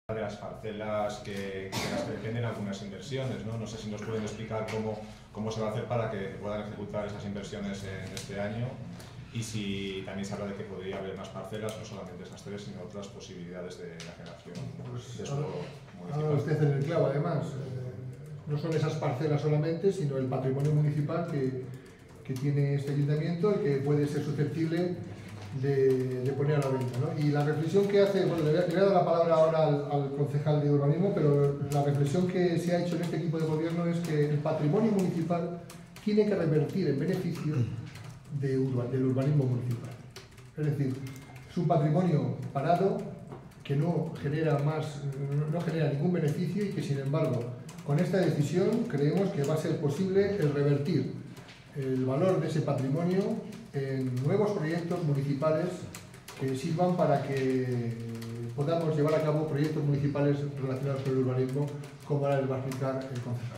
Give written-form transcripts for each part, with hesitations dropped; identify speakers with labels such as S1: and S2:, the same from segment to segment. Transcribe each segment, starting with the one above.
S1: de las parcelas que las dependen algunas inversiones, ¿no? No sé si nos pueden explicar cómo se va a hacer para que puedan ejecutar esas inversiones en este año, y si también se habla de que podría haber más parcelas, no solamente esas tres, sino otras posibilidades de la generación de suelo municipal.
S2: Ahora usted en el clavo, además, no son esas parcelas solamente, sino el patrimonio municipal que tiene este ayuntamiento y que puede ser susceptible de poner a la venta, ¿no? Y la reflexión que hace, bueno, le voy a dar la palabra ahora al concejal de urbanismo, pero la reflexión que se ha hecho en este equipo de gobierno es que el patrimonio municipal tiene que revertir en beneficio del urbanismo municipal. Es decir, es un patrimonio parado que no genera ningún beneficio, y que, sin embargo, con esta decisión creemos que va a ser posible el revertir el valor de ese patrimonio en nuevos proyectos municipales que sirvan para que podamos llevar a cabo proyectos municipales relacionados con el urbanismo, como ahora les va a explicar el concejal.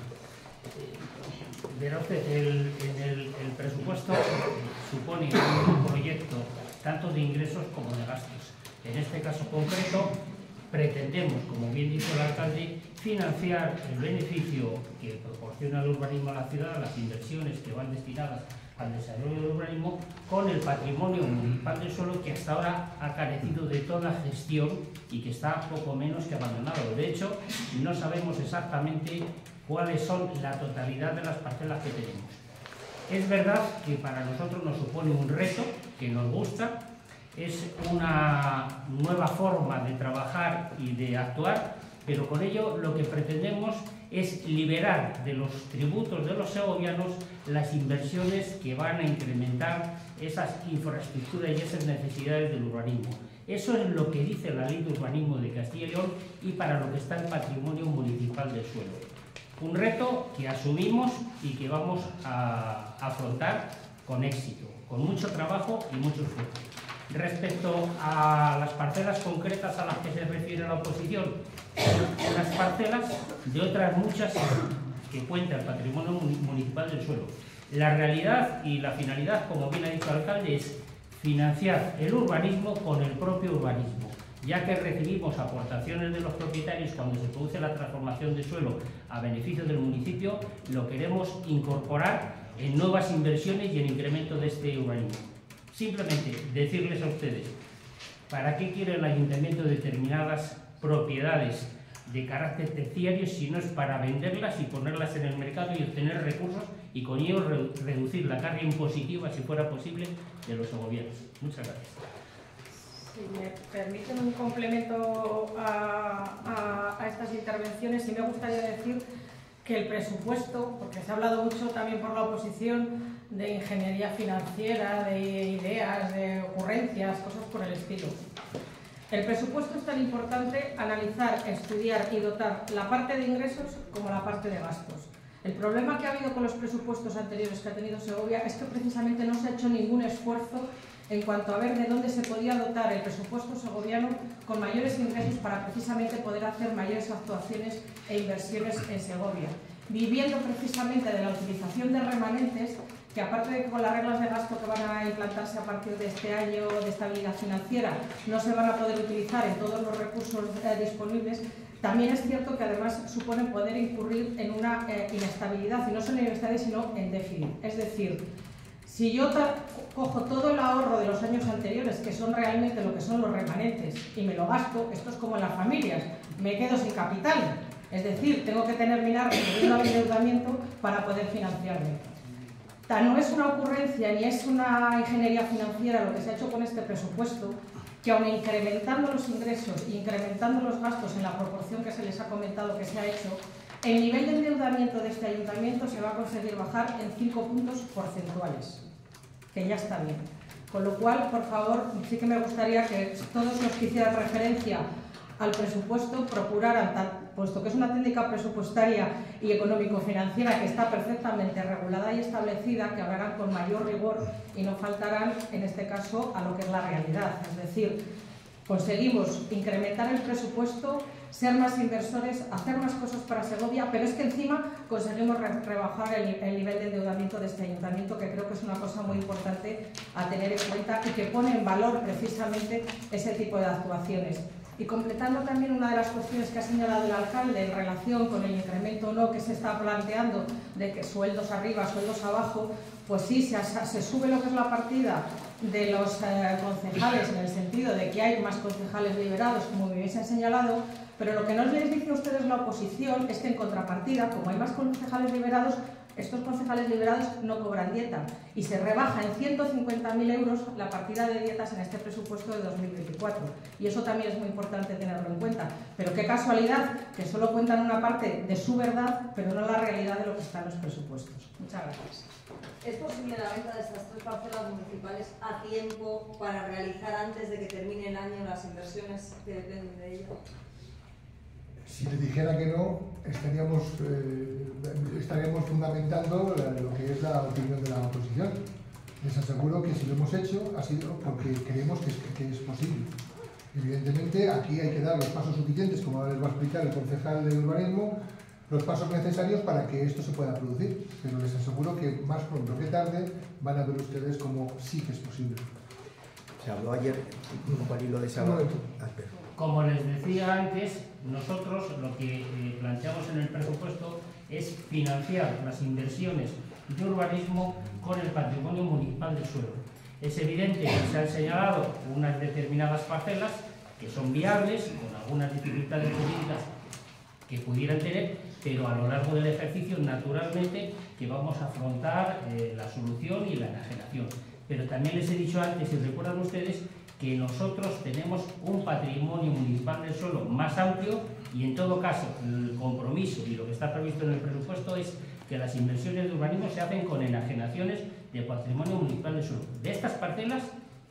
S3: Verá usted, el presupuesto supone un proyecto tanto de ingresos como de gastos. En este caso concreto, pretendemos, como bien dijo el alcalde, financiar el beneficio que proporciona el urbanismo a la ciudad, las inversiones que van destinadas al desarrollo del urbanismo, con el patrimonio municipal del suelo, que hasta ahora ha carecido de toda gestión y que está poco menos que abandonado. De hecho, no sabemos exactamente cuáles son la totalidad de las parcelas que tenemos. Es verdad que para nosotros nos supone un reto que nos gusta, es una nueva forma de trabajar y de actuar, pero con ello lo que pretendemos es liberar de los tributos de los segovianos las inversiones que van a incrementar esas infraestructuras y esas necesidades del urbanismo. Eso es lo que dice la Ley de Urbanismo de Castilla y León y para lo que está el patrimonio municipal del suelo. Un reto que asumimos y que vamos a afrontar con éxito, con mucho trabajo y mucho esfuerzo. Respecto a las parcelas concretas a las que se refiere la oposición, las parcelas de otras muchas que cuenta el patrimonio municipal del suelo. La realidad y la finalidad, como bien ha dicho el alcalde, es financiar el urbanismo con el propio urbanismo, ya que recibimos aportaciones de los propietarios cuando se produce la transformación de suelo a beneficio del municipio. Lo queremos incorporar en nuevas inversiones y en incremento de este urbanismo. Simplemente decirles a ustedes, ¿para qué quiere el ayuntamiento determinadas propiedades de carácter terciario si no es para venderlas y ponerlas en el mercado y obtener recursos y con ello reducir la carga impositiva, si fuera posible, de los segovianos? Muchas gracias.
S4: Si me permiten un complemento a estas intervenciones, sí me gustaría decir que el presupuesto, porque se ha hablado mucho también por la oposición de ingeniería financiera, de ideas, de ocurrencias, cosas por el estilo. El presupuesto es tan importante analizar, estudiar y dotar la parte de ingresos como la parte de gastos. El problema que ha habido con los presupuestos anteriores que ha tenido Segovia es que precisamente no se ha hecho ningún esfuerzo en cuanto a ver de dónde se podía dotar el presupuesto segoviano con mayores ingresos para precisamente poder hacer mayores actuaciones e inversiones en Segovia, viviendo precisamente de la utilización de remanentes que, aparte de que con las reglas de gasto que van a implantarse a partir de este año de estabilidad financiera no se van a poder utilizar en todos los recursos disponibles, también es cierto que además suponen poder incurrir en una inestabilidad, y no solo en inestabilidad sino en déficit. Es decir, si yo cojo todo el ahorro de los años anteriores, que son realmente lo que son los remanentes, y me lo gasto, esto es como en las familias, me quedo sin capital. Es decir, tengo que terminar recibiendo el endeudamiento para poder financiarme. No es una ocurrencia ni es una ingeniería financiera lo que se ha hecho con este presupuesto, que aun incrementando los ingresos e incrementando los gastos en la proporción que se les ha comentado que se ha hecho, el nivel de endeudamiento de este ayuntamiento se va a conseguir bajar en 5 puntos porcentuales, que ya está bien. Con lo cual, por favor, sí que me gustaría que todos los que hicieran referencia al presupuesto procuraran, puesto que es una técnica presupuestaria y económico-financiera que está perfectamente regulada y establecida, que hablarán con mayor rigor y no faltarán, en este caso, a lo que es la realidad. Es decir, conseguimos incrementar el presupuesto, ser más inversores, hacer más cosas para Segovia, pero es que encima conseguimos rebajar el nivel de endeudamiento de este ayuntamiento, que creo que es una cosa muy importante a tener en cuenta y que pone en valor precisamente ese tipo de actuaciones. Y completando también una de las cuestiones que ha señalado el alcalde en relación con el incremento o no que se está planteando de que sueldos arriba, sueldos abajo, pues sí, se sube lo que es la partida de los concejales en el sentido de que hay más concejales liberados, como bien se ha señalado, pero lo que no les dice a ustedes la oposición es que en contrapartida, como hay más concejales liberados, estos concejales liberados no cobran dieta y se rebaja en 150.000 euros la partida de dietas en este presupuesto de 2024. Y eso también es muy importante tenerlo en cuenta. Pero qué casualidad que solo cuentan una parte de su verdad, pero no la realidad de lo que está en los presupuestos. Muchas gracias.
S5: ¿Es posible la venta de estas 3 parcelas municipales a tiempo para realizar antes de que termine el año las inversiones que dependen de ello?
S2: Si le dijera que no, estaríamos fundamentando lo que es la opinión de la oposición. Les aseguro que si lo hemos hecho ha sido porque creemos que es posible. Evidentemente, aquí hay que dar los pasos suficientes, como ahora les va a explicar el concejal de urbanismo, los pasos necesarios para que esto se pueda producir. Pero les aseguro que más pronto que tarde van a ver ustedes como sí que es posible.
S6: Se habló ayer un palillo de sábado.
S3: Como les decía antes, nosotros lo que planteamos en el presupuesto es financiar las inversiones de urbanismo con el patrimonio municipal del suelo. Es evidente que se han señalado unas determinadas parcelas que son viables, con algunas dificultades jurídicas que pudieran tener, pero a lo largo del ejercicio, naturalmente, que vamos a afrontar la solución y la enajenación. Pero también les he dicho antes, si recuerdan ustedes, que nosotros tenemos un patrimonio municipal del suelo más amplio y en todo caso el compromiso y lo que está previsto en el presupuesto es que las inversiones de urbanismo se hacen con enajenaciones de patrimonio municipal del suelo, de estas parcelas,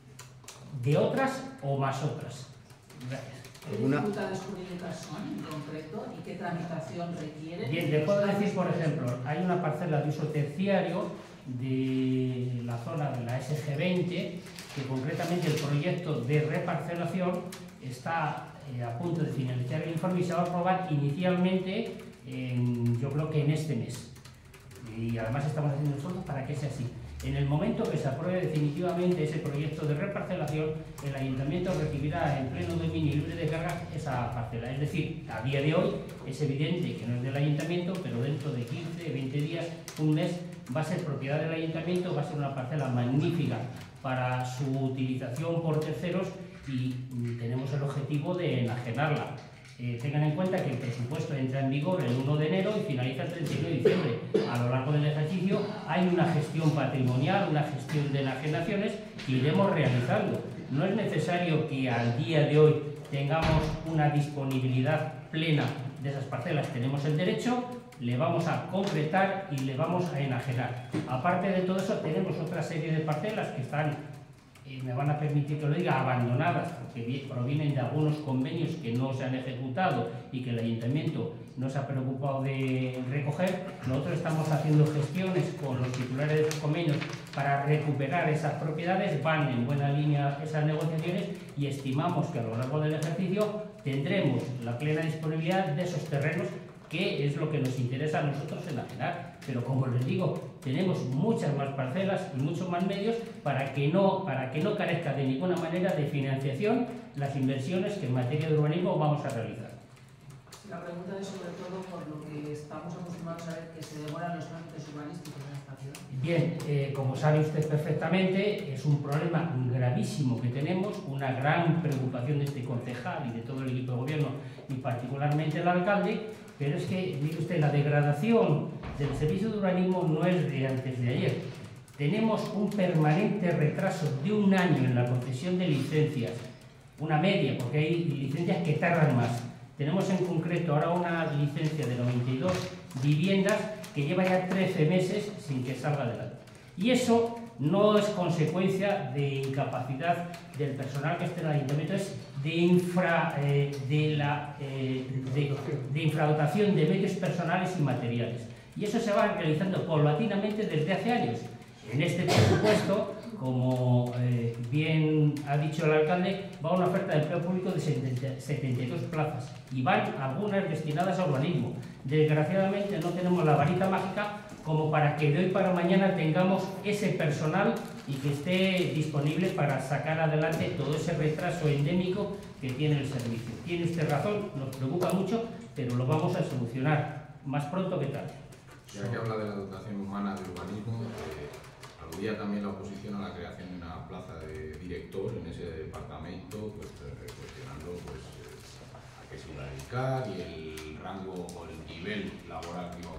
S3: de otras o más otras. Gracias.
S7: ¿Qué dificultades jurídicas son en concreto y qué tramitación requiere?
S3: Bien, le puedo decir, por ejemplo, hay una parcela de uso terciario de la zona de la SG20, que concretamente el proyecto de reparcelación está a punto de finalizar el informe y se va a aprobar inicialmente, yo creo que en este mes. Y además estamos haciendo esfuerzos para que sea así. En el momento que se apruebe definitivamente ese proyecto de reparcelación, el ayuntamiento recibirá en pleno dominio libre de carga esa parcela. Es decir, a día de hoy es evidente que no es del ayuntamiento, pero dentro de 15, 20 días, un mes, va a ser propiedad del ayuntamiento, va a ser una parcela magnífica para su utilización por terceros y tenemos el objetivo de enajenarla. Tengan en cuenta que el presupuesto entra en vigor el 1 de enero y finaliza el 31 de diciembre. A lo largo del ejercicio hay una gestión patrimonial, una gestión de enajenaciones que iremos realizando. No es necesario que al día de hoy tengamos una disponibilidad plena de esas parcelas. Tenemos el derecho, le vamos a concretar y le vamos a enajenar. Aparte de todo eso, tenemos otra serie de parcelas que están, me van a permitir que lo diga, abandonadas, porque provienen de algunos convenios que no se han ejecutado y que el ayuntamiento no se ha preocupado de recoger. Nosotros estamos haciendo gestiones con los titulares de esos convenios para recuperar esas propiedades, van en buena línea esas negociaciones y estimamos que a lo largo del ejercicio tendremos la plena disponibilidad de esos terrenos, que es lo que nos interesa a nosotros enajenar. Pero como les digo, tenemos muchas más parcelas y muchos más medios para que no carezca de ninguna manera de financiación las inversiones que en materia de urbanismo vamos a realizar.
S7: La pregunta es sobre todo por lo que estamos acostumbrados a ver que se demoran los trámites urbanísticos en esta ciudad.
S3: Bien, como sabe usted perfectamente, es un problema gravísimo que tenemos, una gran preocupación de este concejal y de todo el equipo de gobierno y particularmente el alcalde. Pero es que, mire usted, la degradación del servicio de urbanismo no es de antes de ayer. Tenemos un permanente retraso de un año en la concesión de licencias, una media, porque hay licencias que tardan más. Tenemos en concreto ahora una licencia de 92 viviendas que lleva ya 13 meses sin que salga adelante. Y eso no es consecuencia de incapacidad del personal que esté en el ayuntamiento, es de infradotación de medios personales y materiales. Y eso se va realizando paulatinamente desde hace años. En este presupuesto, como bien ha dicho el alcalde, va una oferta de empleo público de 72 plazas y van algunas destinadas a urbanismo. Desgraciadamente no tenemos la varita mágica como para que de hoy para mañana tengamos ese personal y que esté disponible para sacar adelante todo ese retraso endémico que tiene el servicio. Tiene usted razón, nos preocupa mucho, pero lo vamos a solucionar más pronto que tarde.
S8: Ya que habla de la dotación humana de urbanismo, aludía también la oposición a la creación de una plaza de director en ese departamento, pues cuestionando pues, a qué se iba a dedicar y el rango o el nivel laboral que iba a